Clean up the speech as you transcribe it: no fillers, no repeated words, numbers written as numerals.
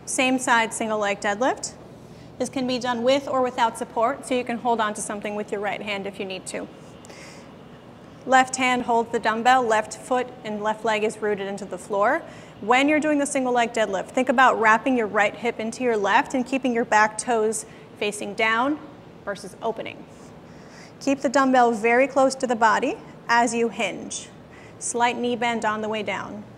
Same side single leg deadlift. This can be done with or without support, so you can hold on to something with your right hand if you need to. Left hand holds the dumbbell, left foot and left leg is rooted into the floor. When you're doing the single leg deadlift, think about wrapping your right hip into your left and keeping your back toes facing down versus opening. Keep the dumbbell very close to the body as you hinge. Slight knee bend on the way down.